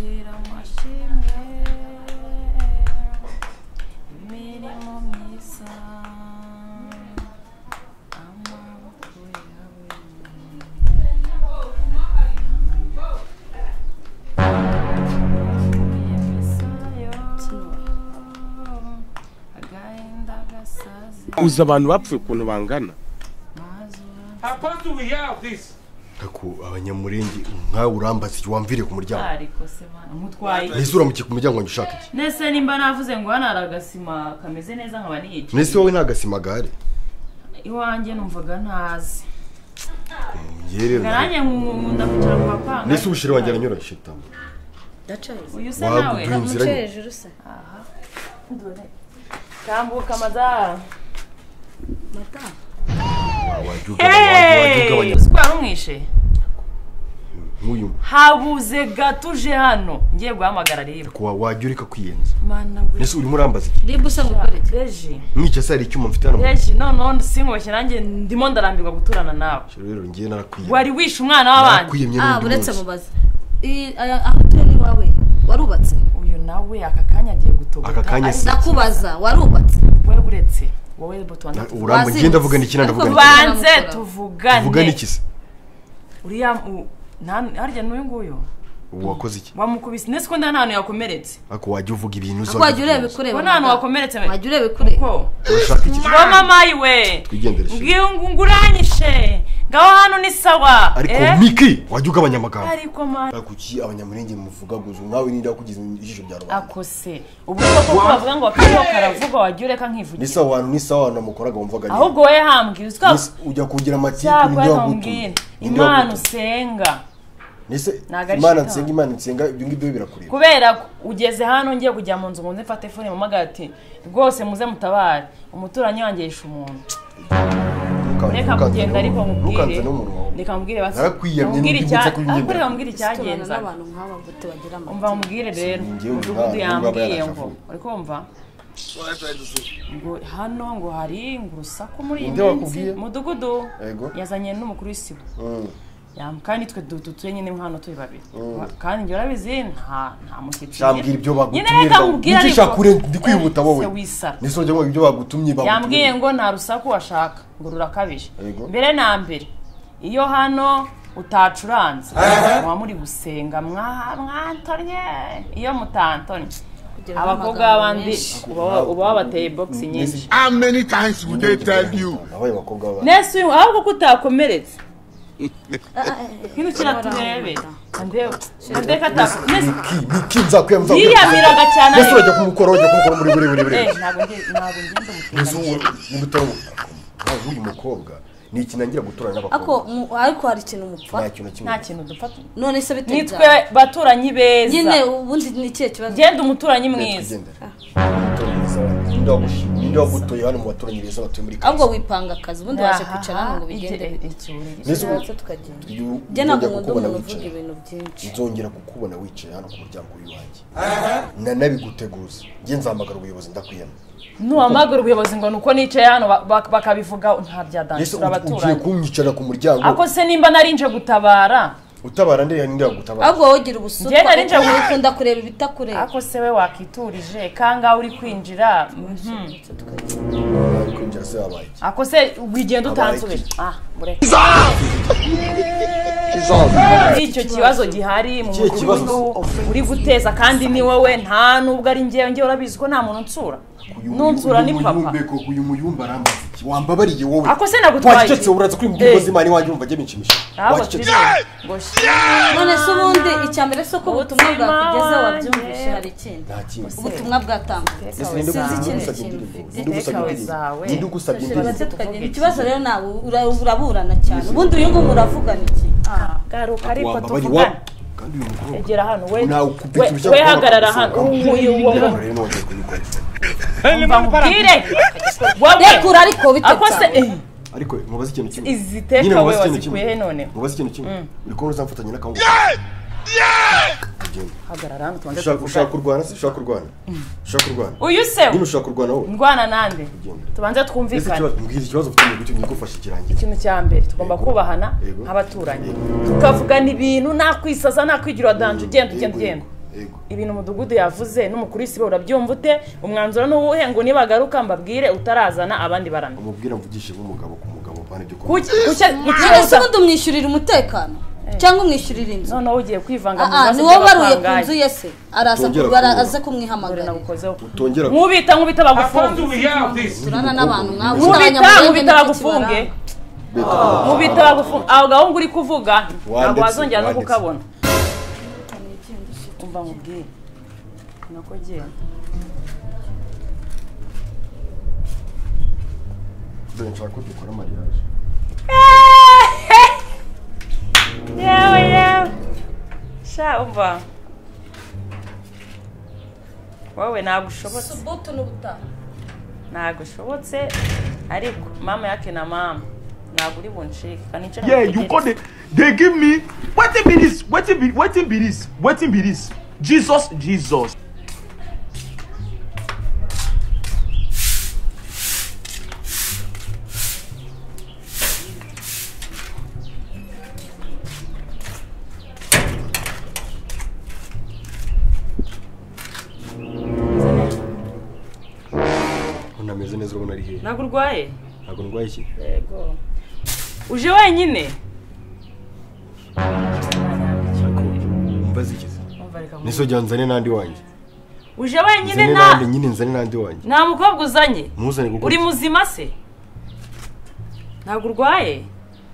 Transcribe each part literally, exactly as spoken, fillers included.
agira amashimwe imirimo myiza amaboko yawe uzi abantu bapfuye ukuntu bangana Ako abanyamurenge nkawe urambaza wamvire ku muryango ariko se bana mutwaye nese uramukiye ku muryango ushaka iki nese nimba navuze ngo hano aragasima kameze neza nkaba niyica nese wowe ntagasima gare iwanjye numvaga ntazi yerera nanjye nkunda kwicara ku mapanga nese ubushire wanjye aranyura shitamo dacaye uyu se nawe wamuce hejuru se aha dore tambuka madara mata wajuga wajuga abanya square umwishe nk'uyu habuze gatuje hano ngiye guhamagara rero ko wajurika kwiyenza mana nese urimo urambaza iki ribu se ngukoreke reji mwice se ari icyuma mfite hano reji no no singoshye nanjye ndimo ndarambirwa guturana nawe rero ngiye narakwiye wari wishe umwana w'abandi ah buretse mubaza aho turi wawe warubatse uyu nawe aka kanya agiye gutogota aka kanya ndakubaza warubatse we buretse wowe butwanda uramba ngenda vuga ni kina ndavuga ni banze tuvugane vuga ni kise uriya harya n'uyu nguyu wakoze iki wamukubise nese ko nta hantu yakomeretse ako wajya uvuga ibintu zo wajya urebe kureba nta hantu wakomeretse wajya urebe kureba ko urashaka iki ngo mama yiwe twigendere ngiyo nguranyishe ngaho hano ni sawa ariko miki wajya ugabanya amagambo ariko mama kuki abanyamurenge muvuga guzo nawe nida kugize ijisho rya rubanda akose ubwo ko bavuga ngo akariho karavuga wajya ureka nkivugira ni sawa ni sawa namukoraga wumvaga ni ahubwo we hambwiye uzwa ujya kugira amatiku ndio gutu imana usenga nese imana nsenga imana nsenga ibyo ngibyo birakureba kubera ugeze hano ngiye kujya mu nzu ngo nze fate phone mama gati rwose muze mutabare umuturanyi wanjye yisha umuntu reka kugenda ariko mubwire reka mubwire basi narakwiyamye n'ibyo kumbwira mubwire cyagenza n'abantu nk'aba gute bagira amata umva mubwire rero umudugudu yambwiye ngo uri kumva ngo hano ngo hari ngurusaku muri iyi minsi mudugudu yazanye n'umukuru w'isibo kandi twe dutuye nyine hano turi babiri kandi njye urabizi nta nta mushyitsi yambwira ibyo bagutumye n'icyo shakure ndi kwihuta wowe nese urajya ngo ibyo bagutumye bagutumye yambwiye ngo nta rusaku washaka ngo rurakabije mbere na mbere iyo hano utacuranze muba muri gusenga mwantonye iyo mutantonye abakobwa b'abandi uba wabateye boxi nyinshi how many times would they tell you nese ahubwo ko utakomeretse Kino kira turebe ande ande kata niki nzakwemza yiyamiraga cyane nese urajya kumukora urajya kumukora muri buri buri buri eh ntabwo nge ntabwo ngenda mutinda ni gutoro uyu mukobwa ni ikinangira guturana n'abakobwa ako ariko hari ikintu mupfa nta kintu dufata none se biteza nitwe baturanyi beza nyine ubundi ni kiye kibazo genda umuturanyi mwiza ndio gutoye hano mu baturanyi beza batuye muri ahubwo wipanga akazi ubundi waje kwicara hano ngo bigende nese tukagenda je ntabwo nkunda umuntu uvuga ibintu byinshi nzongera kukubona wicaye hano ku muryango w'iwanjye na nabiguteguza nge nzamagara ubuyobozi ndakwiyama nuhamagara ubuyobozi ngo nuko nicaye hano bakabivuga nta byadansura abaturanyi ugiye kunyicara ku muryango ako se nimba narinje gutabara utabara ndeye ninde gutabara ahubwo wogira ubusutwa je narinje gukunda kureba ibitakureba ako se we wakiturije kanga uri kwinjira kwinjira se wabaye ako se wigenda utansubira ah bureka icyo kibazo gihari mu mudugudu uri guteza kandi ni wowe nta nubwo ari ngewe ngewe urabizi ko nta muntu nsura nunsura ni papa uyu muyumba arambaza iki wambabariye wowe ako se nagutwaye wacecetse uraza kuri mugozi imana iwanjye umva je binshimisha wacecetse none se ubundi icyambere so ko ubutumwa bwakugeze wabyumvishe hari ikindi ubutumwa bwatambutse sinzi ikintu ninde ugusabye indirimbo ikibazo rero nawe uraburana cyane ubundi uyu nguyu muravugana iki garuka ariko tuvugana egera hano we we hagarara hano uyu wowe mbambire rekura ariko bitetse ariko mubaze ikintu kimwe iziteka we wazikuye none mubaze ikintu kimwe uri ko uzamfatanya n'akangu hagarara hano tubanze ushaka kurwana se ushaka kurwana ushaka kurwana uyu se ni ushaka kurwana wowe ndwana nande tubanze twumvikana mbwira ikibazo ufite mu gutyo ngufasha kirangiye ikintu cya mbere tugomba kubahana nk'abaturanyi tukavugana ibintu nakwisaza nakwigira danje ugenda ugenda ugenda ibintu umudugudu yavuze n'umukuru w'isibo urabyumva ute umwanzuro n'uwuhe ngo nibagaruka mbabwire utarazana abandi baramye umubwira mvugishe nk'umugabo ku mugabo bane byo kuki kuki ubundi umwishyurira umutekano cyangwa umwishyurira inzu noneho ugiye kwivanga mu bibazo niwo baruye ku nzu ye se araza kubara aze kumwihamagara nkubita nkubita bagufunge turana n'abantu mwawe nkubita bagufunge nkubita bagufunge aho gahungu uri kuvuga ntabwo wazongera no kukabona umva nkubwire nako genda dore nshaka ko dukora mariage yewe yewe sha umva wowe ntabwo ushobotse subutu n'ubutaha ntabwo ushobotse ariko mama yake na mama ntabwo uri bunshike kanicara yeah you got it they give me wetin be this wetin be wetin be this wetin be this Jesus Jesus unameze neza ubona ari he ntabwo urwaye ntabwo ndwaye iki yego uje wenyine umbaze iki niso jyanzane nandi wanjye uje wenyine na nandi nyine nzane nandi wanjye nta mukobwa uzanye muzane guko uri muzima se ntabwo urwaye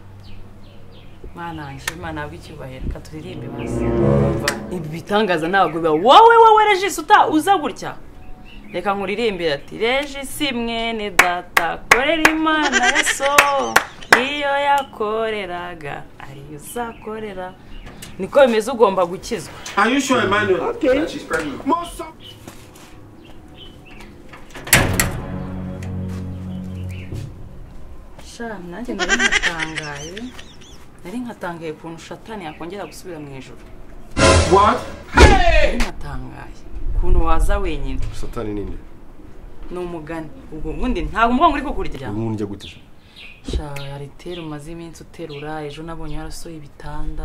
mana nje mana bw'icyubahiro katuririmbe basi ibi bitangaza ntabwo biba wowe wowe Regis uta uza gutya reka nkuririmbira ati Regis mwene data korera imana yeso iyo yakoreraga ari uzakorera niko bimeze ugomba gukizwa are you sure Emmanuel okay she's pregnant sha nanjye nari nkatangaye nari nkatangaye ukuntu shatani yakongera gusubira mu ijuru what hey nkatangaye ukuntu waza wenyine satani ninde no mugani ubwo ubundi ntabwo mubwo muri kukurya umuntu njya gute sha yaritera umaze iminsi uterura ejo nabonye yarasoye ibitanda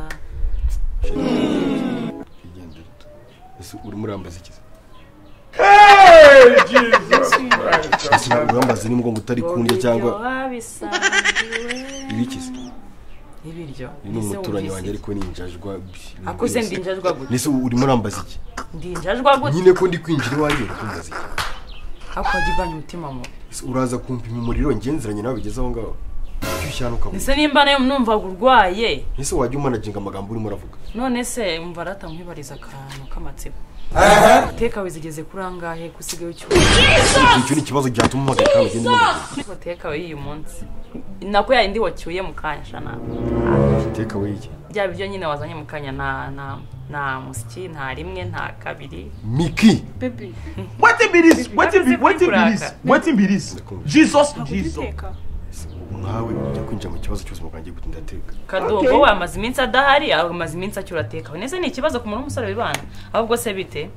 ese uri murambaza iki hey Jesus Christ urambaza ni mugongo utari kundya cyangwa ibikize ibiryo ni umuturanyi wanjye ariko ni injajwa akuze ndi injajwa gute nese uri murambaza iki ndi injajwa gute nyine ko ndi kwinjira iwanjye kumbaza iki akagibanya umutima mu uraza kumpima umuriro ngenzeranye nawe bigeze aho ngaho cyushyanuka nese nimba nayo numva gurwaye nese wajya umanaginga amagambo uri muravuga none se umva rata nkwibariza akantu k'amatsiko teka wizigeze kurangahe kusigaye cyo icyo ni kibazo cyatuma umugabo kandi gende mu teka we uyu munsi nako ya indi wacyuye mu kanya shana teka we iki bya byo nyine wazanye mu kanya na na na musiki nta rimwe nta kabiri Miki baby wetin be this wetin be wetin be this wetin be this Jesus Jesus nawe ujya kwinjira mu kibazo cyose mukangiye gutinda teka kadogo wamaze iminsi adahari amaze iminsi acyurateka nese ni ikibazo ku muntu w'umusore wibana ahubwo se bite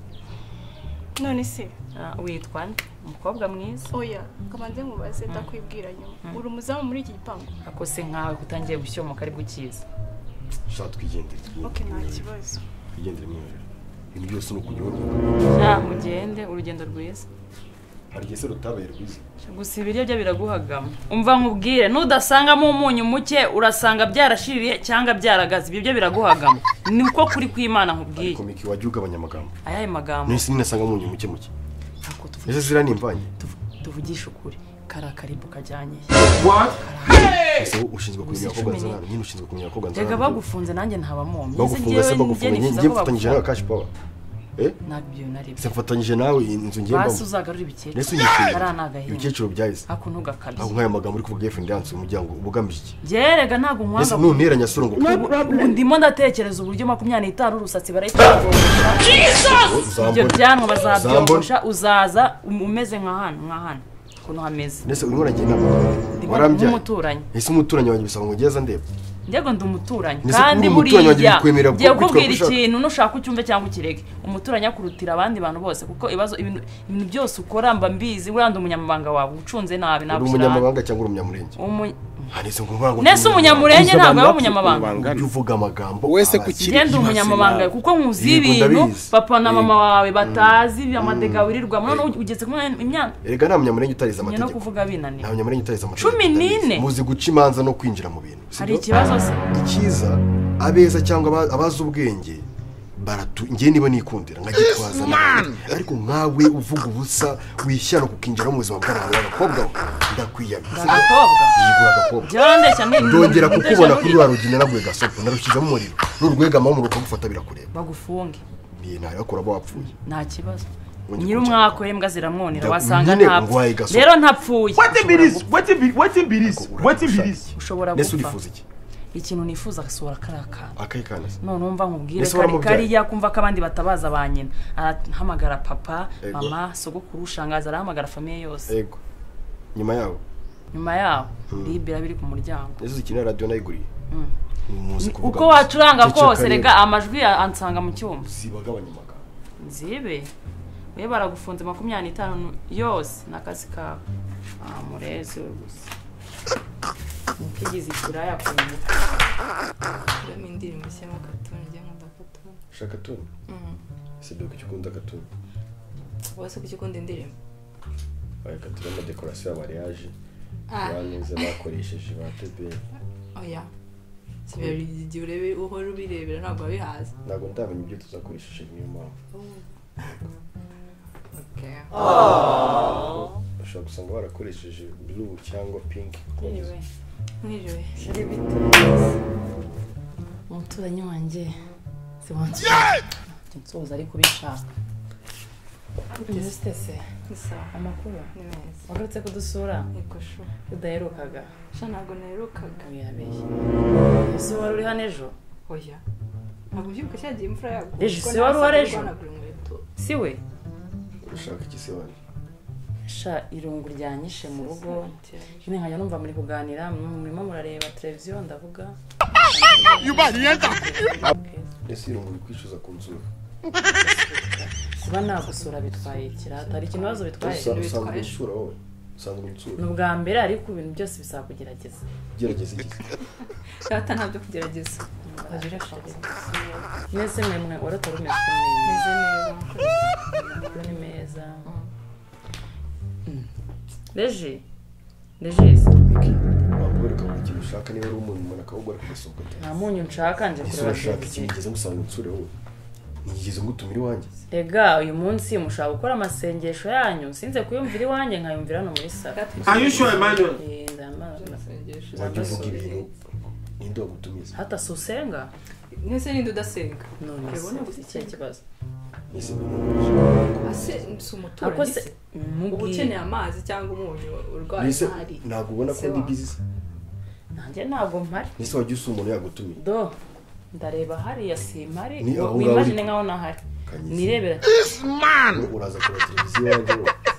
none se witwa umukobwa mwiza oya kamanze mubaze ndakwibwira nyuma uri umuzamu muri iki gipangu ako se nkawe kutangiye gushyoma kari gukiza shaka twigendere okay nta kibazo twigendere mwere ibintu byose no kujya ja mugende urugendo rwiza arigese rutabaye rwiza gusa ibiryo byo biraguhagama umva nkubwire nudasangamo umunyu muke urasanga byarashiririye cyangwa byaragaze ibyo byo biraguhagama niko kuri kwimana nkubwiye ariko Miki wajya ugabanya amagambo ayaye magambo nese ninasanga umunyu muke muke ako tuvugisha zira nimvanye tuvugisha ukuri karakaribu kajyanye what ese ushinzwe kumenya ko ganzana nyine ushinzwe kumenya ko ganzana rega bagufunze nanjye ntabamomye bagufunga se bagufunga njye mfatanyije nawe cash power eh nabyo nari se mfatanyije nawe inzu ngiye basi uzagarura ibikecuru nese unyishyuye aranagahe ibikecuru byahise ako ntugakabye aho nkaya magambo uri kuvuga girlfriend dance umuryango ubugambije iki jerega ntago nkwanga nese nunteranya sura ngo ndimo ndatekereza uburyo makumyabiri n'itanu urusatsi barayitagosha Jesus ibyo byanwa bazabyogosha uzaza umeze nka hano nka hano kuno hameze nese urimo uragenda warambye umuturanyi nese umuturanyi wanjye bisaba ngo ngeza ndeba ndego ndi umuturanyi kandi buriya giye kubwira ikintu nushaka ucyumve cyangwa ukirege umuturanyi akurutira abandi bantu bose kuko ibibazo ibintu byose ukora mba mbizi uranda umunyamabanga wawe ucunze nabi nabwo umunyamabanga cyangwa umunyamurenge hanise ngo ngango nese umunyamurenge ntabwo ari umunyamabanga uvuga amagambo wese ku kintu ngende umunyamabanga kuko nkuzi ibintu papa na mama wawe batazi amadega wirirwa none ugeze ku imyaka erega nta munyamurenge utariza amategeko no kuvuga binani nta munyamurenge utariza amategeko cumi n'ine muzi guca imanza no kwinjira mu bintu hari ikibazo se ikiza abeza cyangwa abazi ubwenge baratu ngiye niba nikundira nkagitwaza ariko nkawe uvuga ubusa wishyano kukinjira mu buzima bw'abantu b'abakobwa ndakwiyamye abakobwa yigura agakobwa byonde cyane ndongera kukubona kuri wa rugina naguye gasopo narushyizemo umuriro n'urwega mu ruko gufata birakureba bagufunge ni nayo akora bapfuye nta kibazo nyiri umwako imbwa ziramwonera wasanga ntapfu rero ntapfuye wetin be this wetin be wetin be this wetin be this ushobora gupfa urifuza iki ikintu nifuza gasura karaka akayikana none umva nkubwire kari kari yakumva ko abandi batabaza banyina arahamagara papa mama sogokuru shangaza arahamagara famille yose yego nyuma yaho nyuma yaho libera biri ku muryango yesu ikintu radio nayiguriye uko wacuranga kose rega amajwi ansanga mu cyumba sibagabanya amagambo nzibe we baragufunze makumyabiri n'itanu yose nakazi kawe ah murezi gusa Nkigize ikiraya kunye. Ndami indirimbo cyangwa cartoon njye nkunda cartoon. Shaka cartoon? Mhm. Sibyo kukunda cartoon. Wase kukunda indirimbo. Aya cartoon ama decoration ya mariage. Baneze bakoresheje ba T B. Oya. Sibyo igihe urebe uhora ubirebera ntabwo abihaza. Ntabwo ndamenya ibyo tuzakoresheje niyo mpamvu. Okay. Oh. Ushaka gusanga barakoresheje blue cyangwa pink. Anyway. Nijwe. Shari bite. Umuturanyi wanjye. Si wanjye. Nsoza ari kubishaka. Nizitese. Isa amakuru. Ni meza. Wagarutse kudusura. Niko sho. Udaherukaga. Sha ntabwo naherukaga. Yabeshye. Ese wari uri hano ejo? Oya. Ntabwo byuka cyagiye imfura yago. Ejo se wari wari ejo? Si we? Ushaka iki se wari? Sha irungu ryanyishe mu rugo. Nyine nkajya numva muri kuganira murimo murareba televiziyo ndavuga. Yubahiyenda. Ese irungu bikwishuza kunzura. Kuba nagusura bitwaye kirata ari ikibazo bitwaye bitwaye usura wowe. Usanga unsura. Nubwa mbere ariko ibintu byose bisakugerageza. Gerageza iki? Data ntabyo kugerageza. Agire shaka. Nese mwemwe waratorumye meze neza. Ni meza. Leje. Leje. Wabura ko ikintu ushaka niba ari umuntu umuntu akawugura kugasoko. Nta munyu nshaka nje kureba. Ushaka ikigeze ngusanga unsure wowe. Nigeze ngutumira iwanjye. Ega uyu munsi mushaka gukora amasengesho yanyu sinze kuyumvira iwanjye nkayumvira no muri sala. Are you sure Emmanuel? Eh ndama amasengesho. Wajya uvuga ibintu nindo gutumiza. Hata susenga? Nese nindo dasenga. None ubona iki kibazo. Nese ase nsumutura. Akose ubukeneye amazi cyangwa umunyu urwaye hari. Ntabwo ubona ko ndi busy. Nanjye ntabwo mpari. Nese wajya usumuntu yagutumiye. Do ndareba hari ya simari wimagine nkaho nahari. Nirebera. This man uraza kuri televiziyo yanjye.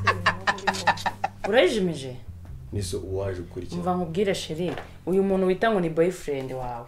Urajimije? Nese uwaje kuri iki? Mva nkubwire sheri uyu muntu wita ngo ni boyfriend wawe.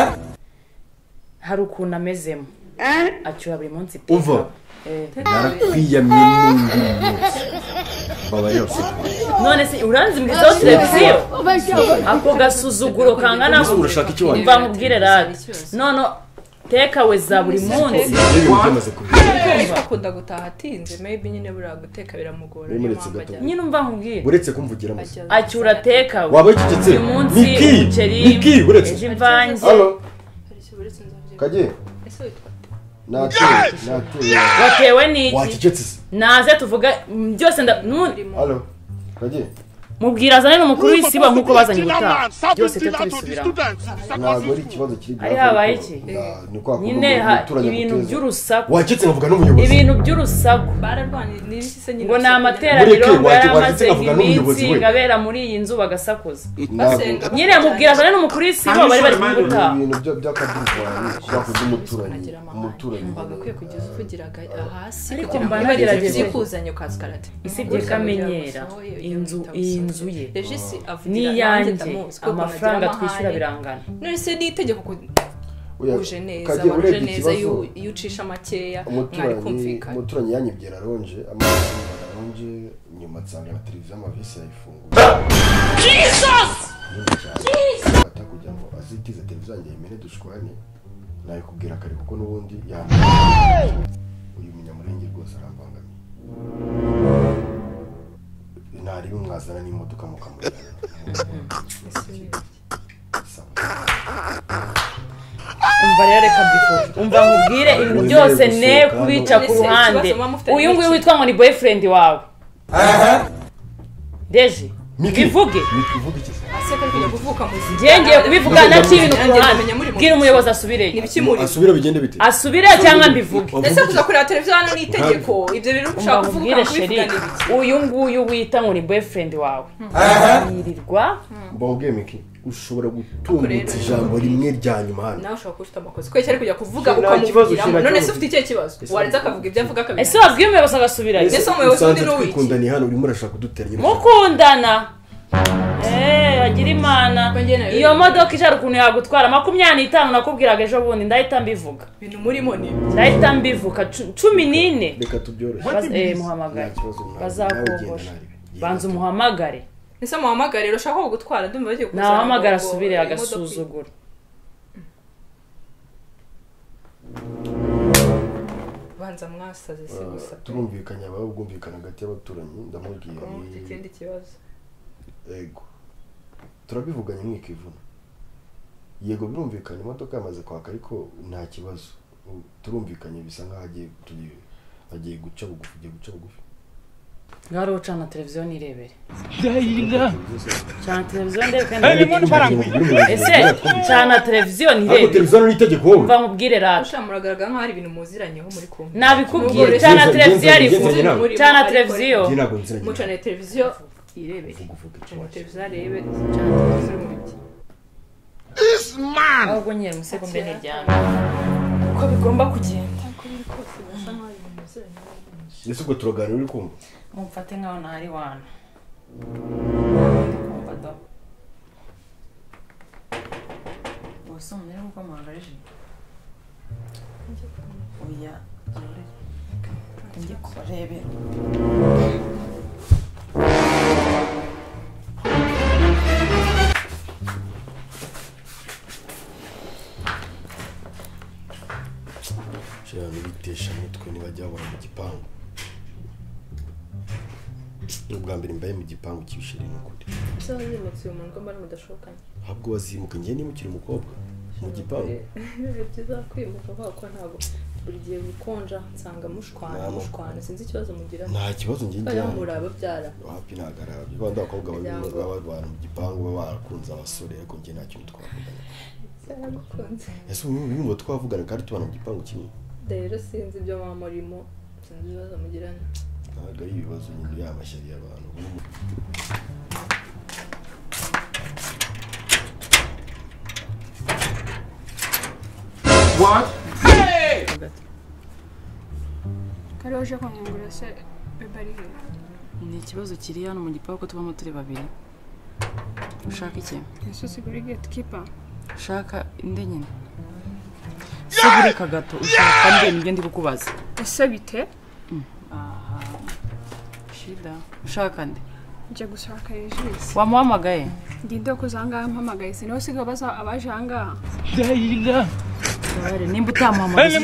Hari ukuntu amezemo. Acyura buri munsi pe. Uva. Narakwiyamye n'undi munsi. Baba yose. None se uranzi muri zo televiziyo? Ako gasuzuguro kangana ko urashaka icyo wanjye. Mva nkubwire radi. None teka we za buri munsi. Akunda gutaha atinze maybe nyine bura guteka biramugora. Nyine umva nkubwire. Uretse kumvugira mu. Acyura teka we. Waba ikigetse. Niki? Niki uretse. Imvange. Allo. Kaje. Natwe, natwe. Watewe niki? Watiketse. Naze tuvuga byose nda nuni. Allo. Kaje. Mubwira azane n'umukuru w'isiba nkuko bazanye gutaha. Byose cyo tubisubira. Ntabwo ari ikibazo kiri. Ari habaye iki? Ni kwa nyine ibintu by'urusaku. Waketse ngavuga n'umuyobozi. Ibintu by'urusaku. Bararwanye n'ibiki se nyine. Ngo na amateraniro baramaze iminsi ngabera muri iyi nzu bagasakuza. Nyine mubwira azane n'umukuru w'isiba bari bari gutaha. Ibintu byo by'akadirwani kwakuza umuturanyi. Umuturanyi. Bagakwiye kugeza uvugiraga hasi. Ariko mba nagerageze kuzanya ukazkarate. Isibye kamenyera inzu inzu ye. Regisi avugira niyanjye amafaranga twishyura birangana. None se ni itegeko ko uje neza uje neza iyo ucisha makeya mwari kumvikana. Umuturanyi yanyibyera ronje amafaranga ronje nyuma nsanga na televiziyo amavisi yayifunguye. Jesus! ata kugira ngo azitize televiziyo yanjye imene dushwane naye kubwira kare kuko nubundi yambaye uyu munyamurenge rwose arambangamiye nari bimwazana n'imodoka mukamurira umva rero reka mbivuge umva nkubwire ibintu byose ne kubica ku ruhande uyu nguyu witwa ngo ni boyfriend wawe Deje bivuge ngenge kubivuga nacyo ibintu ku ruhande bwira umuyobozi asubire asubire bigende bite asubire cyangwa mbivuge ese kuza kureba televiziyo hano ni itegeko ibyo rero ushaka kuvuga sheri uyu nguyu wita ngo ni boyfriend wawe yirirwa mbabwiye miki ushobora gutungutsa ijambo rimwe rya nyuma hano nawe ushobora kushita amakosa ko cyari kujya kuvuga ukamubwiramo none se ufite icyo kibazo warenza akavuga ibyo avuga akabiri ese wabwiye umuyobozi agasubira ese umuyobozi undi n'uwiki twikundaniye hano urimo urashaka kuduteranya mukundana eh agira imana iyo modoka ijara ukuntu yagutwara makumyabiri n'itanu nakubwiraga ejo bundi ndahita mbivuga ibintu murimo ni ndahita mbivuga cumi n'ine reka tubyoroshye eh muhamagare bazakogosha banza umuhamagare ese muhamagare rero ushaka kugutwara ndumva bagiye kuzana nahamagara asubire agasuzugura banza mwasaze se gusa turumvikanye abaho bwumvikana hagati y'abaturanyi ndamubwiye ni ikindi kibazo ego turabivuganye mwikivuna yego birumvikanye imodoka yamaze kwaka ariko nta kibazo turumvikanye bisa nkaho agiye agiye guca bugufi agiye guca bugufi ngaro ucana televiziyo nirebere cana televiziyo ndebe kandi ese cana televiziyo nirebere ariko televiziyo ni itegeko umva nkubwire rata ushamuragaragara nkaho ari ibintu muziranyeho muri kumwe nabikubwire cana televiziyo arifu cana televiziyo mucana televiziyo irebere cana televiziyo arebere cana televiziyo mu biti this man ahubwo nyine musego mbe n'iryame uko bigomba kugenda ese ubwo turaganira uri kumva mumfate nkaho ntari wana kumva do bose umunere kuko muhangaje oya njye kubarebera cyane bitesha mutwe nibajya babona mu gipangu n'ubwa mbere mbaye mu gipangu cy'ibishiri n'ukuri cyane yimutse uyu muntu ko mbari mudashokanye ahubwo wazimuka ngiye nimukira umukobwa mu gipangu byiza kwimuka kuko ntabwo buri gihe bikonja nsanga mushwana mushwana sinzi ikibazo mugira nta kibazo ngiye njya muraba byara wapi nagarabye banda abakobwa baba bari mu gipangu baba barakunze abasore ariko ngiye nta kintu twavugana cyarakunze ese ubu bimwe twavugana kandi tubana mu gipangu kimwe rero sinzi ibyo mama murimo sinzi ibibazo mugirana ntabwo ari ibibazo nyine y'amashyari y'abantu what kare uje kwangura se bebari ni ikibazo kiri hano mu gipangu ko tubamo turi babiri ushaka iki ese siguri gatekeeper ushaka inde nyine siguri kagato ushaka nde nibyo ndi kukubaza ese bite aha shida ushaka nde nje gushaka Regis wamuhamagaye ndinde ko zanga mpamagaye sino siga baza abaje hanga Dayila bare nimba utamuhamagaye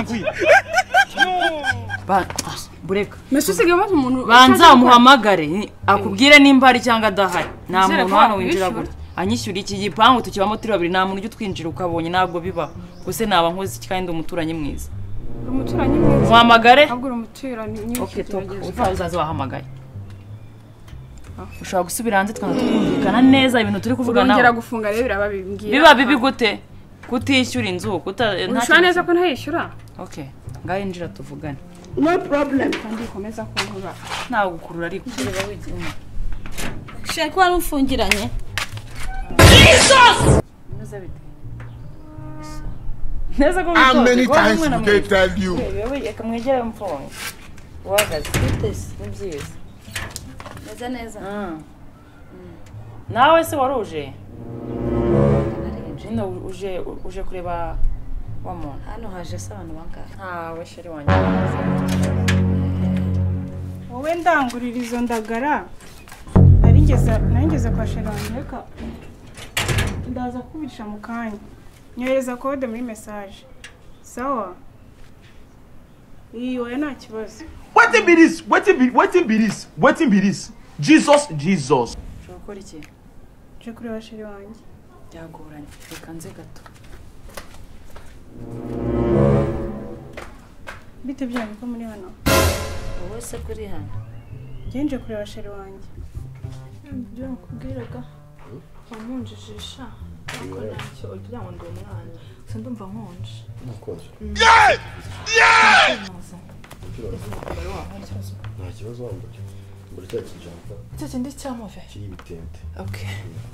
ba bureka meso siga baza umuntu banza umuhamagare akubwire nimba ari cyangwa adahari nta muntu hano winjira gutya anyishyura iki gipangu tukibamo turi babiri nta muntu ujye twinjira ukabonye ntabwo bibaho guse naba nkoze iki kandi umuturanyi mwiza umuturanyi mwiza muhamagare ahubwo umuturanyi nyinshi okay toka ufa uzaza wahamagaye ushaka gusubira hanze twanatumvikana neza ibintu turi kuvugana ngera gufunga rero birababibwiye biba bibi gute kutishyura inzu kuta nta neza ko ntayishyura okay ngaye injira tuvugane no problem kandi komeza kunkura nta gukurura ariko kureba wigina shaka wari ufungiranye Jesus neza bite neza ko how many times did they tell you wewe yakamwegera mfongo wagaze bitese nibyiza neza neza nawe se waruje jino uje uje kureba wa muntu hano haje se abantu bangahe ah we sheri wanjye wowe ndangurira izo ndagara naringeze naringeze kwa sheri wanjye reka ndaza kubirisha mu kanya nyohereza code muri message sawa iyo nta kibazo wetin be this wetin be wetin be this wetin be this Jesus Jesus Shokora iki je kureba sheri wanjye byagoranye reka nze gato bite byanyu ko muri hano wowe se kuri hano ngenje kureba sheri wanjye byo nkubwiraga wamunjijisha ariko ntacyo ugira ngo ndi umwana gusa ndumva nkonje nkonje nta kibazo wambaye muri cya kijambo cyo kindi cyamove kiri bitente okay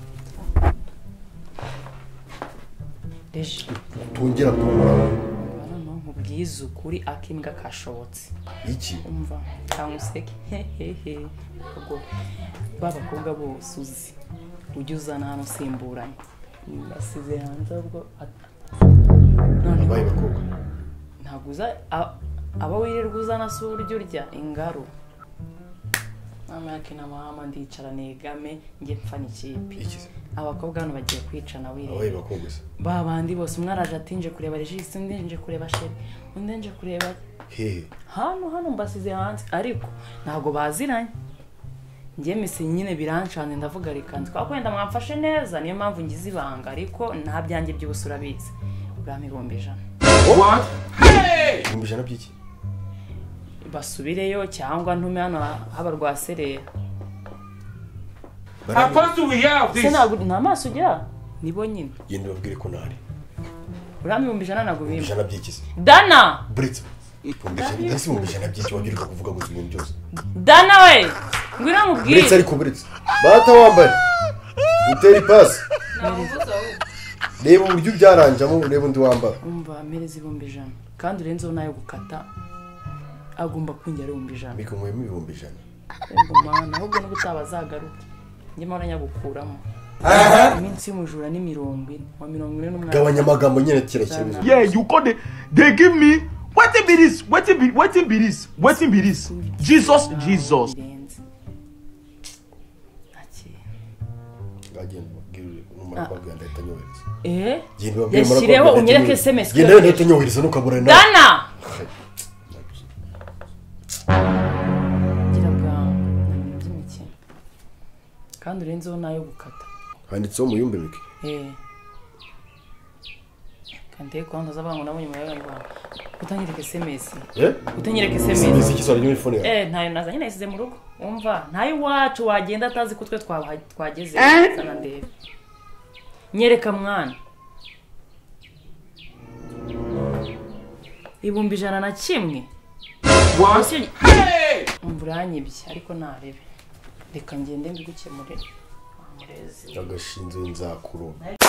deje tungera kumura nkubwiza ukuri akimbwa kashobotse iki umva cyangwa useke hehehe ubwo babakobwa bose uzi ujya uzana hano usimburanye basize hanze ubwo none baye bakobwa ntabwo uza aba wirirwa uzana si uburyo urya ingaro mama yake na mama ndicara negame njye mfana ikipe abakobwa hano bagiye kwicana wireba abaye bakobwa se babandi bose umwaraje atinje kureba regisi undi nje kureba sheri undi nje kureba he hano hano mbasize hanze ariko ntago baziranye njye mise nyine birancane ndavuga reka twakwenda mwamfashe neza niyo mpamvu ngize ibanga ariko nta byanjye by'ubusura bize ubwami bombe ijana what hey bombe ijana byiki basubireyo cyangwa ntume hano haba rwaserera Apostle we have this sena nta maso ugira nibo nyine yende babwire ko nari urami bombe ijana nago bimba ijana byiki se Dana Britz bombe ijana ese bombe ijana byiki wabwirika kuvuga gusa ibintu byose Dana we ngwira mubwire Britz ariko Britz bata wambaye uteri pass reba uburyo byaranjamo reba undi wambara umva amereze ibombe ijana kandi urenzeho nayo gukata agomba kwinjira ibombe ijana bikomwemo ibombe ijana ngomana ahubwo n'ubutabazagaruka njye mpora nyagukuramo iminsi y'umujura ni mirongo ine wa mirongo ine n'umwana gabanya amagambo nyine kirekire yeah you call the they give me wetin be this wetin be wetin be this wetin be this Jesus Jesus eh yashyireho unyereke S M S genda ndahita nyohereza nukabura na Dana gira bwa by'imiki kandi urenzeho nayo gukata handitseho muyumbe bike eh kandi kwanda zabango nabonye mu yaga ngwa utanyereke S M S eh utanyereke S M S S iki sori muri phone yawe eh ntayo nazanye nasize mu rugo umva ntayo wacu wagenda atazi ko twe twageze sana ndebe nyereka mwana ibumbi ijana na kimwe umburanyibye ariko narebe reka ngende mbigukemure agashinzwe nzakuru